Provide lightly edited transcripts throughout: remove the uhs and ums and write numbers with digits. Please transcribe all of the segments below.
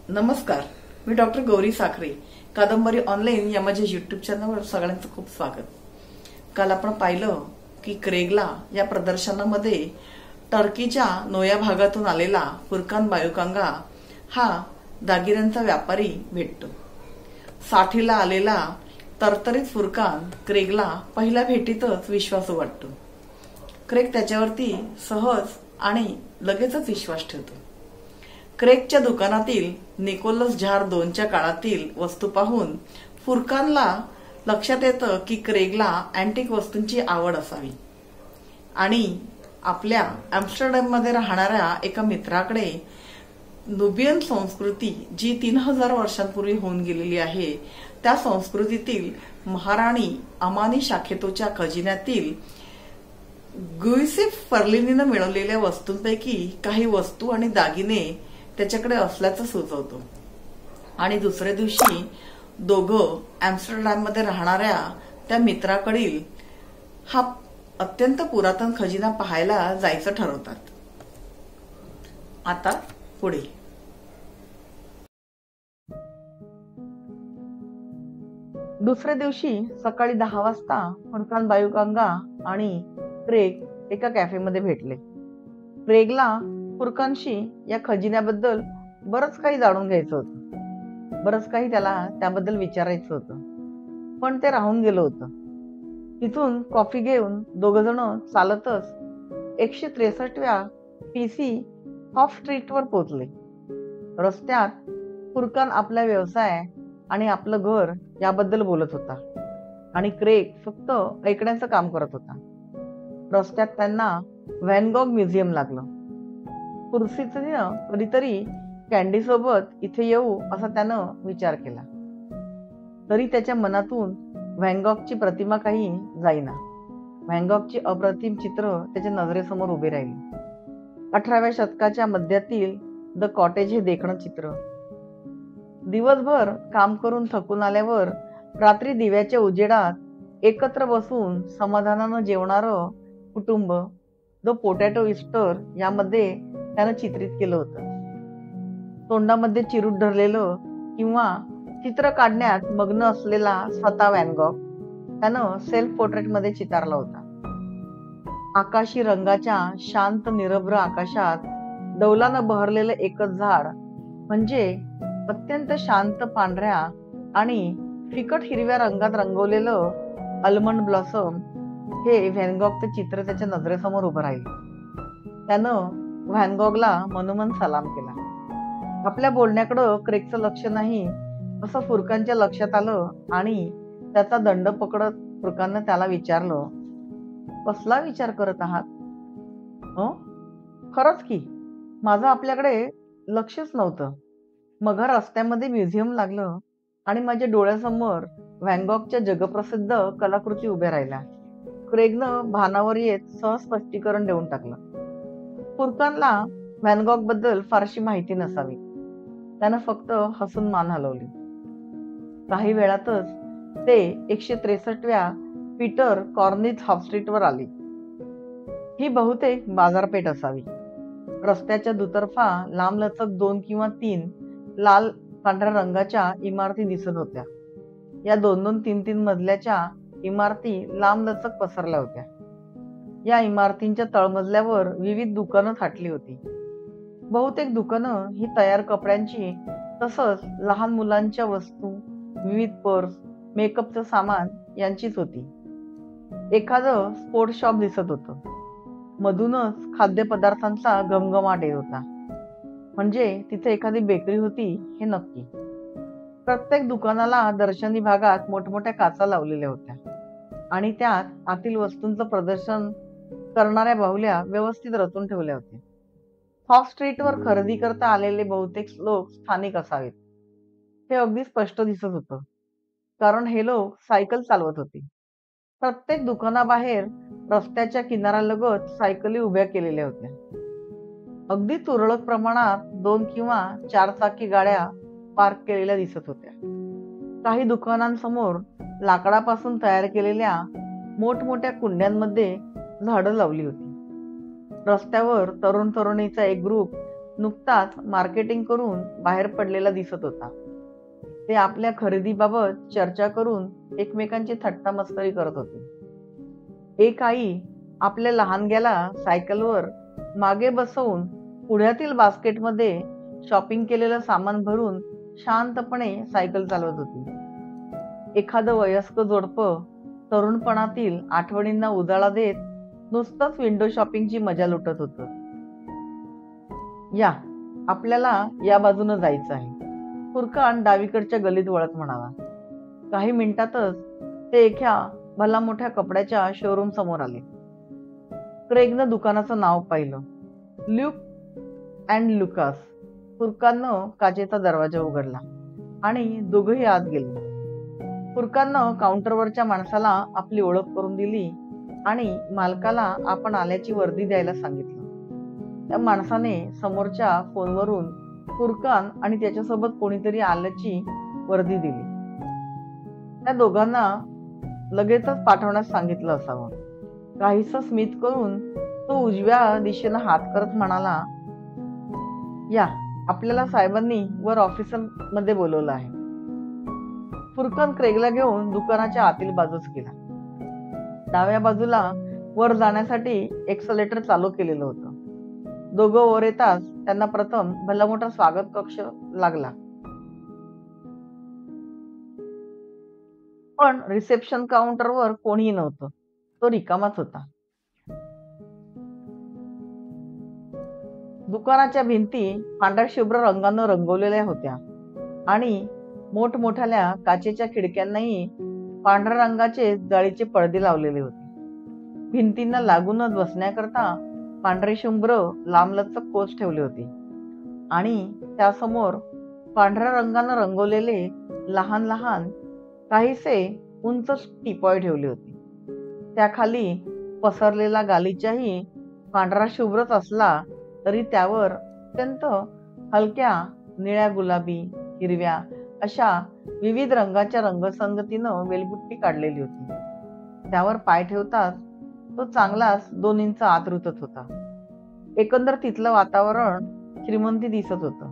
नमस्कार, मी डॉक्टर गौरी साखरे. कादंबरी ऑनलाईन या माझ्या युट्यूब चॅनलवर सगळ्यांचं खूप स्वागत. काल आपण पाहिलं की क्रेगला या प्रदर्शनामध्ये टर्कीच्या नोया भागातून आलेला फुरकान बायुकांगा हा दागिन्यांचा व्यापारी भेटतो. साठीला आलेला तरतरीत फुरकान क्रेगला पहिल्या भेटीतच विश्वासू वाटतो. क्रेग त्याच्यावरती सहज आणि लगेचच विश्वास ठेवतो. क्रेगच्या दुकानातील निकोलस झार 2च्या काळातील वस्तू पाहून फुरकानला लक्षात येतं की क्रेगला अँटिक वस्तूंची आवड असावी आणि आपल्या एम्स्टरडॅममध्ये राहणाऱ्या एका मित्राकडे नुबियन संस्कृती जी 3000 वर्षांपूर्वी होऊन गेलेली आहे त्या संस्कृतीतील महाराणी अमानी शाखेतोच्या खजिन्यातील गुइसेफ फर्लिनीनं मिळवलेल्या वस्तूंपैकी काही वस्तू आणि दागिने त्याच्याकडे असल्याचं सुचवतो. आणि दुसऱ्या दिवशी दोघं एम्स्टरडॅममध्ये राहणाऱ्या त्या मित्राकडील हा अत्यंत पुरातन खजिना पाहायला जायचं ठरवतात. आता पुढे दुसऱ्या दिवशी सकाळी 10 वाजता फुरकान बायुकांगा आणि क्रेग एका कॅफेमध्ये भेटले. क्रेगला फुरकानशी या खजिन्याबद्दल बरंच काही जाणून घ्यायचं होतं. बरंच काही त्याला त्याबद्दल विचारायचं होतं, पण ते राहून गेलं होतं. तिथून कॉफी घेऊन दोघ जण चालतच 163व्या PC हॉफ स्ट्रीटवर पोहोचले. रस्त्यात फुरकान आपला व्यवसाय आणि आपलं घर याबद्दल बोलत होता आणि क्रेग फक्त ऐकण्याचं काम करत होता. रस्त्यात त्यांना व्हॅन गॉग म्युझियम लागलं. कुर्सीचं कधीतरी कॅन्डी सोबत इथे येऊ असा त्यानं विचार केला, तरी त्याच्या मनातून व्हॅन गॉगची प्रतिमा काही जाईना. व्हॅन गॉगची अप्रतिम चित्र त्याच्या नजरेसमोर उभी राहिली. 18व्या शतकाच्या मध्यातील द कॉटेज हे देखणं चित्र. दिवसभर काम करून थकून आल्यावर रात्री दिव्याच्या उजेडात एकत्र बसून समाधानानं जेवणारं कुटुंब द पोटॅटो इस्टर यामध्ये त्यानं चित्रित केलं होतं. तोंडामध्ये चिरूट धरलेलं किंवा चित्र काढण्यात मग्न असलेला स्वतः व्हॅन गॉग त्यानं सेल्फ पोर्ट्रेट मध्ये चितारला होता. आकाशी रंगाच्या शांत निरभ्र आकाशात डौलानं बहरलेलं एकच झाड म्हणजे अत्यंत शांत पांढऱ्या आणि फिकट हिरव्या रंगात रंगवलेलं आल्मंड ब्लॉसम हे व्हॅन गॉगचं चित्र त्याच्या नजरेसमोर उभं राहिलं. त्यानं व्हॅन गॉगला मनोमन सलाम केला. आपल्या बोलण्याकडं क्रेगचं लक्ष नाही असं फुरकानच्या लक्षात आलं आणि त्याचा दंड पकडत फुरकाननं त्याला विचारलं, कसला विचार करत आहात? खरंच की माझं आपल्याकडे लक्षच नव्हतं. मग रस्त्यामध्ये म्युझियम लागलं आणि माझ्या डोळ्यासमोर व्हॅन गॉगच्या जगप्रसिद्ध कलाकृती उभ्या राहिल्या. क्रेगनं भानावर येत सहज स्पष्टीकरण देऊन टाकलं. फुरकानला व्हॅन गॉग बद्दल फारशी माहिती नसावी. त्यानं फक्त हसून मान हलवली. काही वेळातच ते 163व्या पीटर कॉर्निथ हाफ स्ट्रीटवर आली. ही बहुतेक बाजारपेठ असावी. रस्त्याच्या दुतर्फा लांबलचक 2 किंवा 3 लाल पांढऱ्या रंगाच्या इमारती दिसत होत्या. या 2-2, 3-3 मजल्याच्या इमारती लांबलचक पसरल्या होत्या. या इमारतींच्या तळमजल्यावर विविध दुकानं थाटली होती. बहुतेक दुकानं ही तयार कपड्यांची तसंच लहान मुलांच्या वस्तू, विविध पर्स, मेकअपचं सामान यांचीच होती. एखादं स्पोर्ट्स शॉप दिसत होतं. मधूनच खाद्यपदार्थांचा घमघमाट येत होता. म्हणजे तिथे एखादी बेकरी होती हे नक्की. प्रत्येक दुकानाला दर्शनी भागात मोठमोठ्या काचा लावलेल्या होत्या आणि त्यात आतील वस्तूंचं प्रदर्शन करणाऱ्या बाहुल्या व्यवस्थित रचून ठेवल्या होत्या. हॉफ स्ट्रीटवर खरेदी करता आलेले बहुतेक लोक स्थानिक असावेत हे अगदी स्पष्ट दिसत होतं, कारण हे लोक सायकल चालवत होते. प्रत्येक दुकानाबाहेर रस्त्याच्या किनाऱ्यालगत सायकली उभ्या केलेल्या होत्या. अगदी तुरळक प्रमाणात 2 किंवा 4 चाकी गाड्या पार्क केलेल्या दिसत होत्या. काही दुकानांसमोर लाकडापासून तयार केलेल्या मोठमोठ्या कुंड्यांमध्ये झाडं लावली होती. रस्त्यावर तरुण तरुणीचा एक ग्रुप नुकताच मार्केटिंग करून बाहेर पडलेला दिसत होता. ते आपल्या खरेदीबाबत चर्चा करून एकमेकांची थट्टा मस्करी करत होते. एक आई आपल्या लहानग्याला सायकलवर मागे बसवून पुढ्यातील बास्केटमध्ये शॉपिंग केलेलं सामान भरून शांतपणे सायकल चालवत होती. एखादं वयस्क जोडपं तरुणपणातील आठवणींना उजाळा देत नुसतंच विंडो शॉपिंगची मजा लुटत होतं. या, आपल्याला या बाजूनं जायचं आहे, फुरकान डावीकडच्या गलीत वळत म्हणाला. काही मिनिटातच ते एका भला मोठ्या कपड्याच्या शोरूम समोर आले. क्रेगनं दुकानाचं नाव पाहिलं, ल्यूक अँड लुकास. फुरकाननं काचेचा दरवाजा उघडला आणि दोघंही आत गेले. फुरकाननं काउंटरवरच्या माणसाला आपली ओळख करून दिली आणि मालकाला आपण आल्याची वर्दी द्यायला सांगितलं. त्या माणसाने समोरच्या फोनवरून फुरकान आणि त्याच्यासोबत कोणीतरी आल्याची वर्दी दिली. त्या दोघांना लगेचच पाठवण्यास सांगितलं असावं. काहीसं स्मित करून तो उजव्या दिशेनं हात करत म्हणाला, या, आपल्याला साहेबांनी वर ऑफिसर मध्ये बोलवलं आहे. फुरकान क्रेगला घेऊन दुकानाच्या आतील बाजूस गेला. डाव्या बाजूला वर जाण्यासाठी एक्सलेटर चालू केलेलं होतं. दोघं वर येताच त्यांना प्रथम भला मोठा स्वागत कक्ष लागला. पण रिसेप्शन काउंटरवर कोणीही नव्हतं. तो रिकामाच होता. दुकानाच्या भिंती पांढऱ्या शुभ्र रंगानं रंगवलेल्या होत्या आणि मोठमोठ्या काचेच्या खिडक्यांनाही पांढऱ्या रंगाचे जाळीचे पडदे लावलेले होते. भिंतींना लागूनच बसण्याकरता पांढरे शुभ्र लांबलचक कोच ठेवले होते आणि त्यासमोर पांढऱ्या रंगानं रंगवलेले लहान लहान काहीसे उंच टिपॉय ठेवले होते. त्याखाली पसरलेला गालिचाही पांढरा शुभ्रच असला तरी त्यावर अत्यंत हलक्या निळ्या, गुलाबी, हिरव्या अशा विविध रंगाच्या रंगसंगतीनं वेलबुट्टी काढलेली होती. त्यावर पाय ठेवताच तो चांगलाच 2 इंच आत रुतत होता. एकंदर तिथलं वातावरण श्रीमंती दिसत होतं.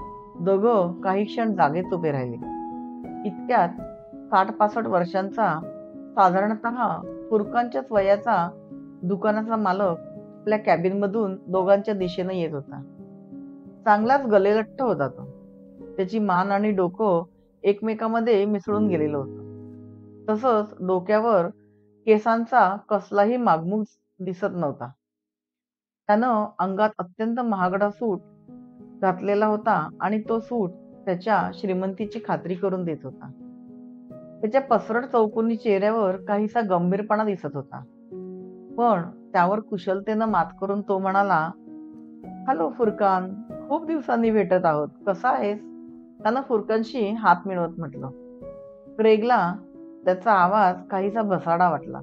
दोघं काही क्षण जागेच उभे राहिले. इतक्यात 60-65 वर्षांचा, साधारणतः फुरकानच्याच वयाचा दुकानाचा मालक आपल्या कॅबिन मधून दोघांच्या दिशेनं येत होता. चांगलाच गलेलठ्ठ होता तो. त्याची मान आणि डोकं एकमेकांमध्ये मिसळून गेलेलं होतं. तसंच डोक्यावर केसांचा कसलाही मागमूग दिसत नव्हता. त्यानं अंगात अत्यंत महागडा सूट घातलेला होता आणि तो सूट त्याच्या श्रीमंतीची खात्री करून देत होता. त्याच्या पसरट चौकोनी चेहऱ्यावर काहीसा गंभीरपणा दिसत होता. पण त्यावर कुशलतेनं मात करून तो म्हणाला, हॅलो फुरकान, खूप दिवसांनी भेटत आहोत, कसा आहेस? त्यानं फुरकानशी हात मिळवत म्हटलं. क्रेगला त्याचा आवाज काहीसा भसाडा वाटला.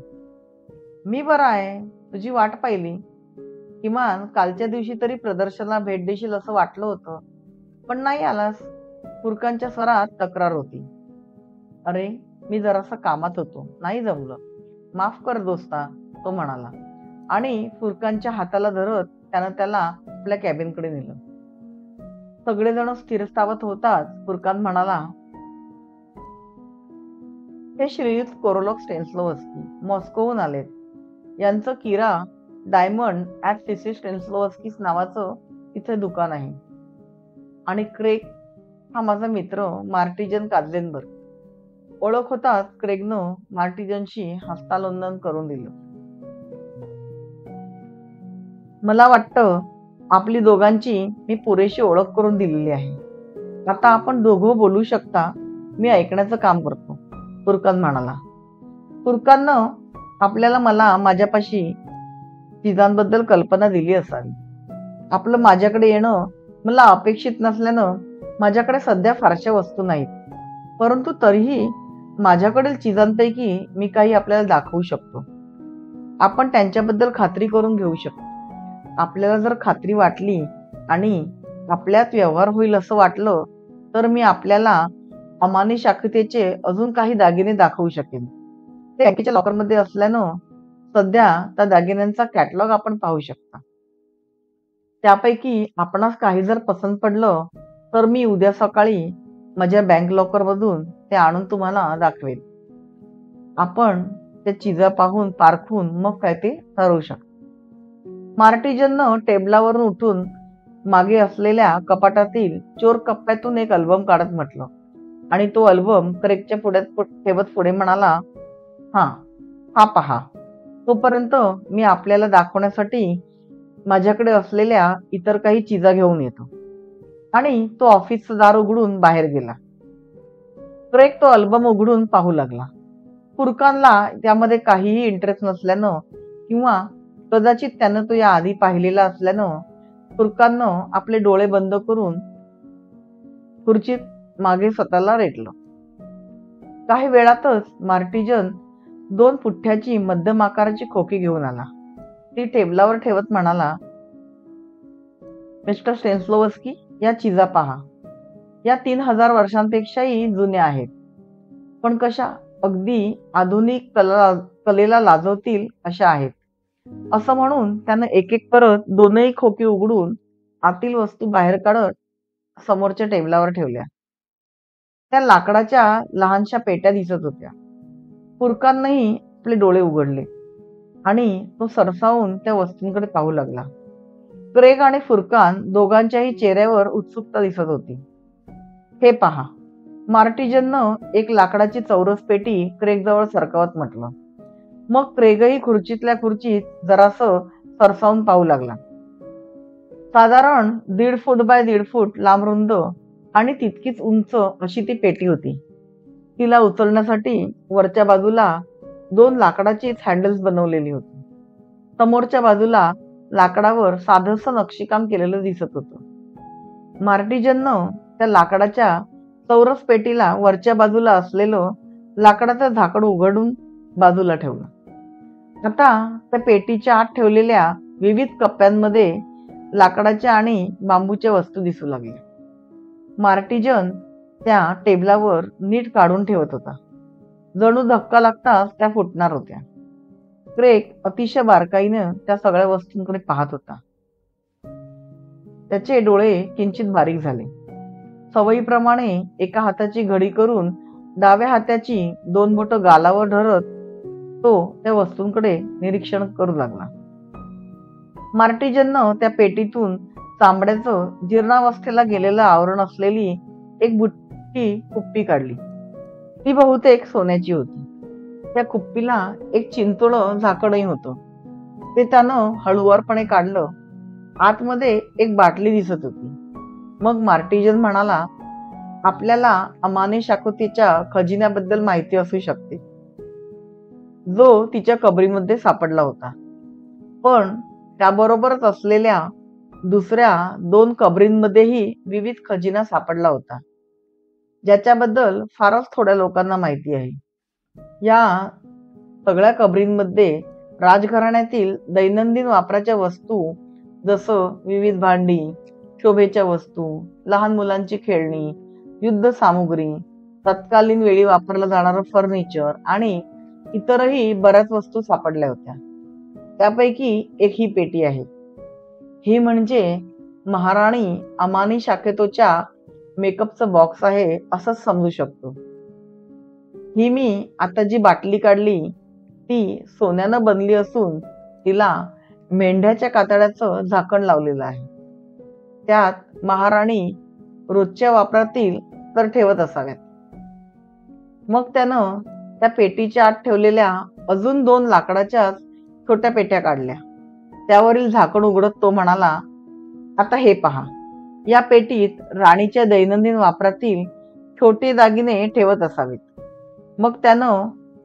मी बरा आहे, तुझी वाट पाहिली. किमान कालच्या दिवशी तरी प्रदर्शनाला भेट देशील असं वाटलं होतं, पण नाही आलास. फुरकानच्या स्वरात तक्रार होती. अरे, मी जरासा कामात होतो, नाही जमलं, माफ कर दोस्ता, तो म्हणाला आणि फुरकानच्या हाताला धरत त्यानं त्याला आपल्या कॅबिनकडे नेलं. सगळेजण स्थिरस्थावत होताच फुरकान म्हणाला, हे श्रीयुत कोरोलॉक स्टेन्स्लोव्स्की मॉस्कोहून आलेत. यांचं किरा डायमंड ॲट सीसी स्टेन्स्लोव्स्कीस नावाचं इथे दुकान आहे आणि क्रेग हा माझा मित्र मार्टिजन काझलेनबर्ग. ओळख होताच क्रेगनं मार्टिजनशी हस्तांदोलन करून दिलं. मला वाटतं आपली दोघांची मी पुरेशी ओळख करून दिलेली आहे. आता आपण दोघं बोलू शकता, मी ऐकण्याचं काम करतो, फुरकान म्हणाला. फुरकाननं आपल्याला मला माझ्यापाशी चीजांबद्दल कल्पना दिली असावी. आपलं माझ्याकडे येणं मला अपेक्षित नसल्यानं माझ्याकडे सध्या फारशा वस्तू नाहीत, परंतु तरीही माझ्याकडील चीजांपैकी मी काही आपल्याला दाखवू शकतो. आपण त्यांच्याबद्दल खात्री करून घेऊ शकतो. आपल्याला जर खात्री वाटली आणि आपल्यात व्यवहार होईल असं वाटलं तर मी आपल्याला अमानी शाखितेचे अजून काही दागिने दाखवू शकेन. ते बँकेच्या लॉकरमध्ये असल्यानं सध्या त्या दागिन्यांचा कॅटलॉग आपण पाहू शकता. त्यापैकी आपणास काही जर पसंत पडलं तर मी उद्या सकाळी माझ्या बँक लॉकर मधून ते आणून तुम्हाला दाखवेल. आपण त्या चिजा पाहून पारखून मग काय ते ठरवू शकतो. मार्टिजननं टेबलावरून उठून मागे असलेल्या कपाटातील चोर कप्प्यातून एक अल्बम काढत म्हटलं आणि तो अल्बम क्रेगच्या पुढ्यात ठेवत पुढे म्हणाला, हा पहा. तोपर्यंत मी आपल्याला दाखवण्यासाठी माझ्याकडे असलेल्या इतर काही चिजा घेऊन येतो. आणि तो ऑफिसचं दार उघडून बाहेर गेला. क्रेग तो अल्बम उघडून पाहू लागला. फुरकानला त्यामध्ये काहीही इंटरेस्ट नसल्यानं किंवा कदाचित त्यानं तो या आधी पाहिलेला असल्यानं फुरकाननं आपले डोळे बंद करून खुर्चीत मागे स्वतःला रेटलं. काही वेळातच मार्टिजन 2 पुठ्ठ्याची मध्यम आकाराची खोकी घेऊन आला. ती टेबलावर ठेवत म्हणाला, मिस्टर स्टेन्स्लोव्स्की, या चिजा पहा. या 3000 वर्षांपेक्षाही जुन्या आहेत, पण कशा अगदी आधुनिक कलेला लाजवतील अशा आहेत. असं म्हणून त्यानं एक एक करत 2ही खोकी उघडून आतील वस्तू बाहेर काढत समोरच्या टेबलावर ठेवल्या. त्या लाकडाच्या लहानशा पेट्या दिसत होत्या. फुरकाननेही आपले डोळे उघडले आणि तो सरसावून त्या वस्तूंकडे पाहू लागला. क्रेग आणि फुरकान दोघांच्याही चेहऱ्यावर उत्सुकता दिसत होती. हे पहा. मार्टिजननं एक लाकडाची चौरस पेटी क्रेग जवळ सरकवत म्हटलं. मग क्रेगही खुर्चीतल्या खुर्चीत जरासं सरसावून पाहू लागला. साधारण 1.5 फूट बाय 1.5 फूट लांब, रुंद आणि तितकीच उंच अशी ती पेटी होती. तिला उचलण्यासाठी वरच्या बाजूला 2 लाकडाचीच हँडल्स बनवलेली होती. समोरच्या बाजूला लाकडावर साधंसं नक्षीकाम केलेलं दिसत होतं. मार्टिजननं त्या लाकडाच्या चौरस पेटीला वरच्या बाजूला असलेलं लाकडाचं झाकण उघडून बाजूला ठेवलं. आता त्या पेटीच्या आत ठेवलेल्या विविध कप्प्यांमध्ये लाकडाच्या आणि बांबूच्या वस्तू दिसू लागल्या. मार्टिजन त्या टेबलावर नीट काढून ठेवत होता. जणू धक्का लागताच त्या फुटणार होत्या. क्रेग अतिशय बारकाईनं त्या सगळ्या वस्तूंकडे पाहत होता. त्याचे डोळे किंचित बारीक झाले. सवयीप्रमाणे एका हाताची घडी करून डाव्या हाताची 2 बोटं गालावर धरत तो त्या वस्तूंकडे निरीक्षण करू लागला. मार्टिजननं त्या पेटीतून चांबड्याचं जीर्णावस्थेला गेलेलं आवरण असलेली एक बुट्टी कुप्पी काढली. ती बहुतेक सोन्याची होती. त्या कुप्पीला एक चिंचोळं झाकणही होतं. ते त्यानं हळुवारपणे काढलं. आतमध्ये एक बाटली दिसत होती. मग मार्टिजन म्हणाला, आपल्याला अमानी शाकुतीच्या खजिन्याबद्दल माहिती असू शकते, जो तिच्या कबरीमध्ये सापडला होता. पण त्याबरोबरच असलेल्या दुसऱ्या 2 कबरींमध्येही विविध खजिना सापडला होता, ज्याच्याबद्दल फारच थोड्या लोकांना माहिती आहे. या सगळ्या कबरींमध्ये राजघराण्यातील दैनंदिन वापराच्या वस्तू, जसं विविध भांडी, शोभेच्या वस्तू, लहान मुलांची खेळणी, युद्ध सामुग्री, तत्कालीन वेळी वापरलं जाणारं फर्निचर आणि इतरही बऱ्याच वस्तू सापडल्या होत्या. त्यापैकी एक ही पेटी आहे. ही म्हणजे महाराणी अमानी शाकेतोच्या मेकअपचं बॉक्स आहे असंच समजू शकतो. ही मी आता जी बाटली काढली ती सोन्यानं बनली असून तिला मेंढ्याच्या कातड्याचं झाकण लावलेलं आहे. त्यात महाराणी रोजच्या वापरातील तर ठेवत असाव्यात. मग त्यानं त्या पेटीच्या आत ठेवलेल्या अजून 2 लाकडाच्या छोट्या पेट्या काढल्या. त्यावरील झाकण उघडत तो म्हणाला, आता हे पहा. या पेटीत राणीच्या दैनंदिन वापरातील छोटे दागिने ठेवत असावेत. मग त्यानं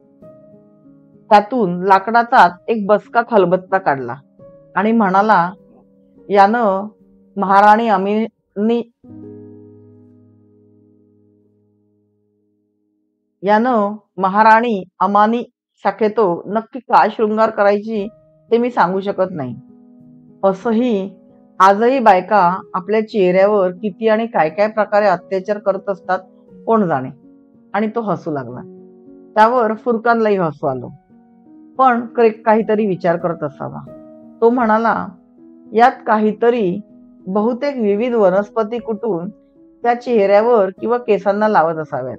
त्यातून लाकडाचा एक बसका खलबत्ता काढला आणि म्हणाला, यानं महाराणी अमानी शाकेतो नक्की काय शृंगार करायची ते मी सांगू शकत नाही. असंही आजही बायका आपल्या चेहऱ्यावर किती आणि काय काय प्रकारे अत्याचार करत असतात कोण जाणे. आणि तो हसू लागला. त्यावर फुरकानलाही हसू आलं. पण क्रेग काहीतरी विचार करत असावा. तो म्हणाला, यात काहीतरी बहुतेक विविध वनस्पती कुटून त्या चेहऱ्यावर किंवा केसांना लावत असाव्यात.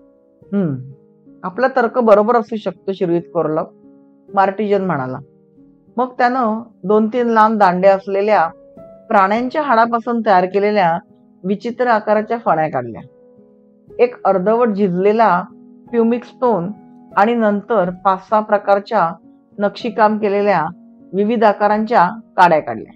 आपला तर्क बरोबर असू शकतो शिरवीत कोरलॉफ, मार्टिजन म्हणाला. मग त्यानं 2-3 लांब दांड्या असलेल्या प्राण्यांच्या हाडापासून तयार केलेल्या विचित्र आकाराच्या फण्या काढल्या. एक अर्धवट झिजलेला प्युमिक स्टोन आणि नंतर 5-6 प्रकारच्या नक्षीकाम केलेल्या विविध आकारांच्या काड्या काढल्या.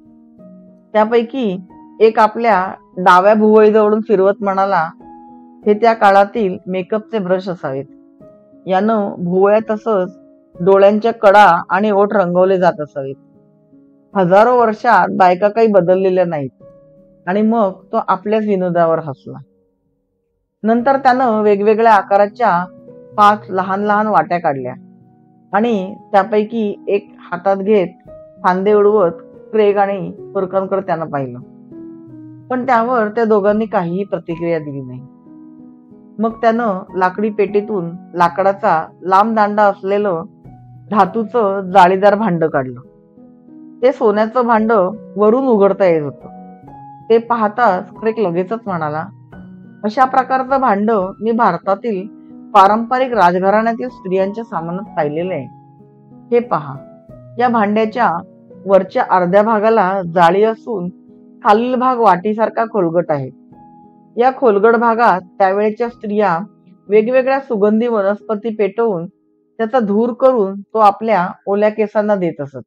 त्यापैकी एक आपल्या डाव्या भुवळीजवळून फिरवत म्हणाला, हे त्या काळातील मेकअपचे ब्रश असावेत. यानं भुवया तसंच डोळ्यांच्या कडा आणि ओठ रंगवले जात असावेत. हजारो वर्षात बायका काही बदललेल्या नाहीत. आणि मग तो आपल्याच विनोदावर हसला. नंतर त्यानं वेगवेगळ्या आकाराच्या 5 लहान लहान वाट्या काढल्या आणि त्यापैकी एक हातात घेत फांदे उडवत क्रेग आणि फुरकानकडे त्यानं पाहिलं. पण त्यावर त्या दोघांनी काहीही प्रतिक्रिया दिली नाही. मग त्यानं लाकडी पेटीतून लाकडाचा लांब दांडा असलेलं धातूचं जाळीदार भांड काढलं. ते सोन्याचं भांड वरून उघडता येत होतं. ते पाहताच क्रेग लगेचच म्हणाला, अशा प्रकारचं भांड मी भारतातील पारंपरिक राजघराण्यातील स्त्रियांच्या सामानात पाहिलेलं आहे. हे पहा, या भांड्याच्या वरच्या अर्ध्या भागाला जाळी असून खालील भाग वाटीसारखा खोलगट आहे. या खोलगट भागात त्यावेळेच्या स्त्रिया वेगवेगळ्या सुगंधी वनस्पती पेटवून त्याचा धूर करून तो आपल्या ओल्या केसांना देत असत.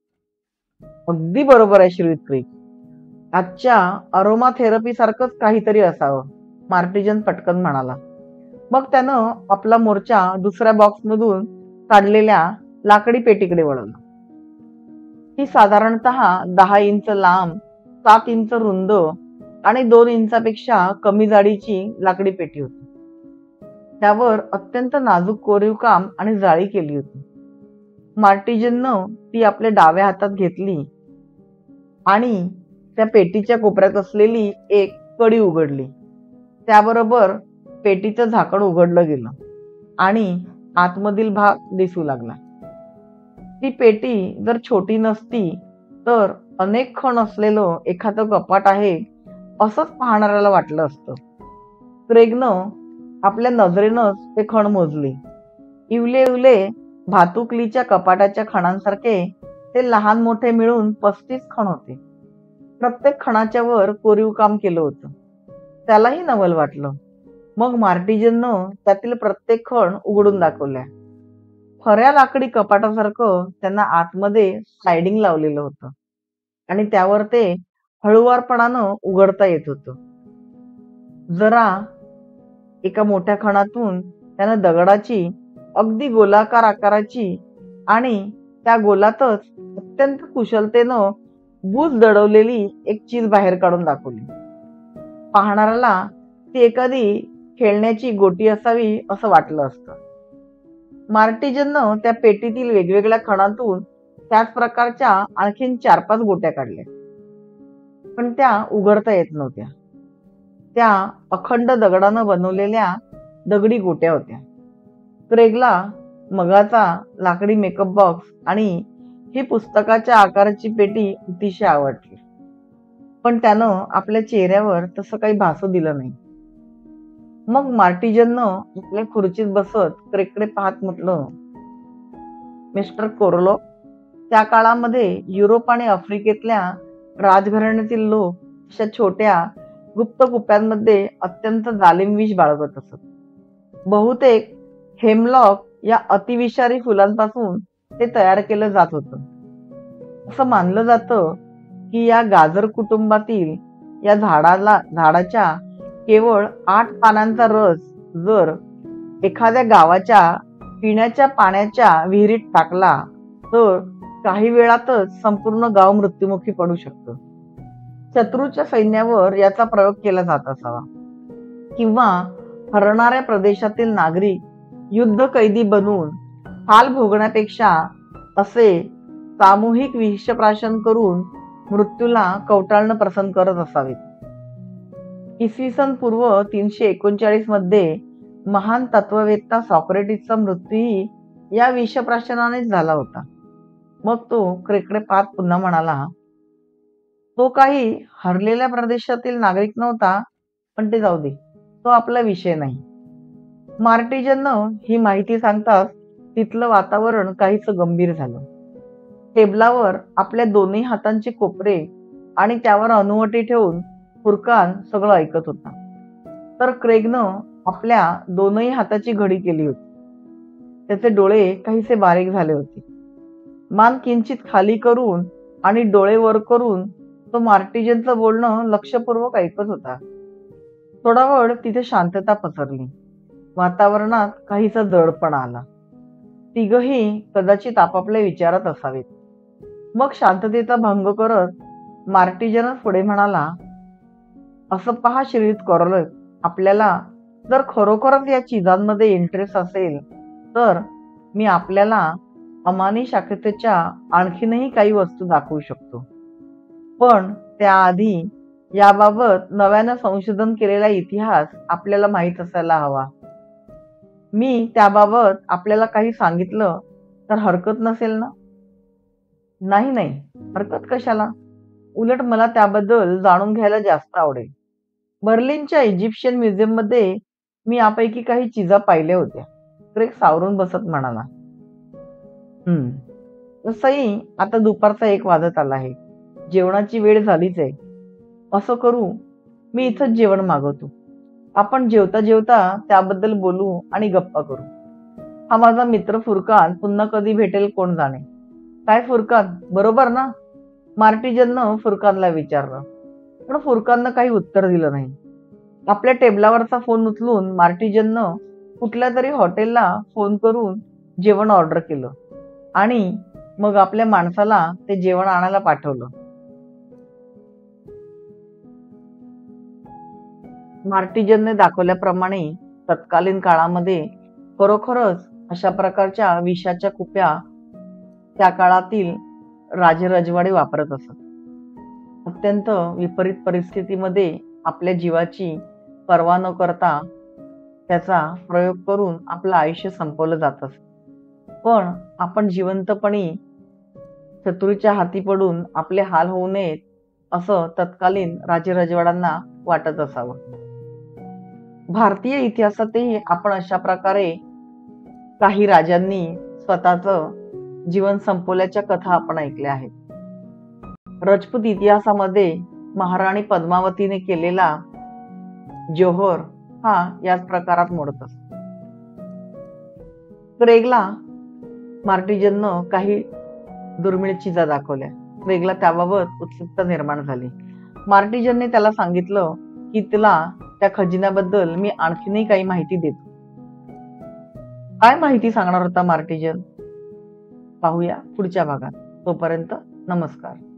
अगदी बरोबर आहे श्रीयुत क्रेग. आजच्या अरोमा थेरपी सारखंच काहीतरी असावं, मार्टिजन पटकन म्हणाला. मग त्यानं आपला मोर्चा दुसऱ्या बॉक्समधून काढलेल्या लाकडी पेटीकडे वळवला. ती साधारणतः 10 इंच लांब, 7 इंच रुंद आणि 2 इंचापेक्षा कमी जाडीची लाकडी पेटी होती. त्यावर अत्यंत नाजूक कोरीव काम आणि जाळी केली होती. मार्टिजननं ती आपल्या डाव्या हातात घेतली आणि त्या पेटीच्या कोपऱ्यात असलेली एक कडी उघडली. त्याबरोबर पेटीचं झाकण उघडलं गेलं आणि आतमधील भाग दिसू लागला. ती पेटी जर छोटी नसती तर अनेक खण असलेलं एखादं कपाट आहे असंच पाहणाऱ्याला वाटलं असतं. क्रेगनं आपल्या नजरेनंच ते खण मोजले. इवले इवले भातुकलीच्या कपाटाच्या खणांसारखे ते लहान मोठे मिळून 35 खण होते. प्रत्येक खणाच्या वर कोरीव काम केलं होतं. त्यालाही नवल वाटलं. मग मार्टिजननं त्यातील प्रत्येक खण उघडून दाखवल्या. खऱ्या लाकडी कपाटासारखं त्यांना आतमध्ये स्लायडिंग लावलेलं होतं आणि त्यावर ते हळुवारपणानं उघडता येत होतं. जरा एका मोठ्या खणातून त्यानं दगडाची अगदी गोलाकार आकाराची आणि त्या गोलातच अत्यंत कुशलतेनं बूज दडवलेली एक चीज बाहेर काढून दाखवली. पाहणाऱ्याला ती एखादी खेळण्याची गोटी असावी असं वाटलं असतं. मार्टिजननं त्या पेटीतील वेगवेगळ्या खणातून त्याच प्रकारच्या आणखीन 4-5 गोट्या काढल्या. पण त्या उघडता येत नव्हत्या. त्या अखंड दगडानं बनवलेल्या दगडी गोट्या होत्या. क्रेगला मगाचा लाकडी मेकअप बॉक्स आणि ही पुस्तकाच्या आकाराची पेटी अतिशय आवडली. पण त्यानं आपल्या चेहऱ्यावर तसं काही भासू दिलं नाही. मग मार्टिजननं आपल्या खुर्चीत बसत क्रेगकडे पाहत म्हटलं, मिस्टर कोरलॉफ, त्या काळामध्ये युरोप आणि आफ्रिकेतल्या राजघराण्यातील लोक अशा छोट्या गुप्त कुप्यांमध्ये अत्यंत जालिम विष बाळगत असत. बहुतेक हेमलॉक या अतिविषारी फुलांपासून ते तयार केलं जात होतं. असं मानलं जातं की या गाजर कुटुंबातील या झाडाच्या केवळ 8 पानांचा रस जर एखाद्या गावाच्या पिण्याच्या पाण्याच्या विहिरीत टाकला तर काही वेळातच संपूर्ण गाव मृत्युमुखी पडू शकतं. शत्रूच्या सैन्यावर याचा प्रयोग केला जात असावा किंवा हरणाऱ्या प्रदेशातील नागरिक युद्ध कैदी बनवून हाल भोगण्यापेक्षा असे सामूहिक विषप्राशन करून मृत्यूला कवटाळणं पसंत करत असावेत. इसवी सन पूर्व 339 मध्ये महान तत्ववेत्ता सॉक्रेटिसचा मृत्यूही या विषप्राशनानेच झाला होता. मग तो क्रेगकडे पाहत पुन्हा म्हणाला, तो काही हरलेल्या प्रदेशातील नागरिक नव्हता, पण ते जाऊ दे, तो आपला विषय नाही. मार्टिजननं ही माहिती सांगताच तिथलं वातावरण काहीच गंभीर झालं. टेबलावर आपल्या दोन्ही हातांचे कोपरे आणि त्यावर अनुवटी ठेवून फुरकान सगळं ऐकत होता. तर क्रेगनं आपल्या दोनही हाताची घडी केली होती. त्याचे डोळे काहीसे बारीक झाले होते. मान किंचित खाली करून आणि डोळे वर करून तो मार्टिजनचं बोलणं लक्षपूर्वक ऐकत होता. थोडा वेळ तिथे शांतता पसरली. वातावरणात काहीसा जडपणा आला. तिघही कदाचित आपापल्या विचारात असावेत. मग शांततेचा भंग करत मार्टिजन पुढे म्हणाला, असं पहा श्रीयुत कॉर्लर, आपल्याला जर खरोखरच या चिजांमध्ये इंटरेस्ट असेल तर मी आपल्याला अमानी शाखेच्या आणखीनही काही वस्तू दाखवू शकतो. पण त्याआधी याबाबत नव्यानं संशोधन केलेला इतिहास आपल्याला माहीत असायला हवा. मी त्याबाबत आपल्याला काही सांगितलं तर हरकत नसेल ना? नाही नाही, हरकत कशाला? उलट मला त्याबद्दल जाणून घ्यायला जास्त आवडेल. बर्लिनच्या इजिप्शियन म्युझियम मध्ये मी यापैकी काही चिजा पाहिल्या होत्या. क्रेग सावरून बसत म्हणाला. तसंही आता दुपारचा 1 वाजत आला आहे. जेवणाची वेळ झालीच आहे. असं करू, मी इथंच जेवण मागवतो. आपण जेवता जेवता त्याबद्दल बोलू आणि गप्पा करू. हा माझा मित्र फुरकान पुन्हा कधी भेटेल कोण जाणे. काय फुरकान, बरोबर ना? मार्टिजननं फुरकानला विचारलं. पण फुरकाननं काही उत्तर दिलं नाही. आपल्या टेबलावरचा फोन उचलून मार्टिजननं कुठल्या तरी हॉटेलला फोन करून जेवण ऑर्डर केलं आणि मग आपल्या माणसाला ते जेवण आणायला पाठवलं. मार्टिजनने दाखवल्याप्रमाणे तत्कालीन काळामध्ये खरोखरच अशा प्रकारच्या विषाच्या कुप्या त्या काळातील राजरजवाडे वापरत असत. अत्यंत विपरीत परिस्थितीमध्ये आपल्या जीवाची पर्वा न करता त्याचा प्रयोग करून आपलं आयुष्य संपवलं जात असत. पण आपण जिवंतपणी शत्रूच्या हाती पडून आपले हाल होऊ नयेत असं तत्कालीन राजरजवाड्यांना वाटत असावं. भारतीय इतिहासातही आपण अशा प्रकारे काही राजांनी स्वतःचं जीवन संपवल्याच्या कथा आपण ऐकल्या आहेत. राजपूत इतिहासामध्ये महाराणी पद्मावतीने केलेला जोहर हा याच प्रकारात मोडत असतो. क्रेगला मार्टिजननं काही दुर्मिळ चिजा दाखवल्या. क्रेगला त्याबाबत उत्सुकता निर्माण झाली. मार्टिजनने त्याला सांगितलं की तुला त्या खजिन्याबद्दल मी आणखीनही काही माहिती देतो. काय माहिती सांगणार होता मार्टिजन? पाहूया पुढच्या भागात. तोपर्यंत नमस्कार.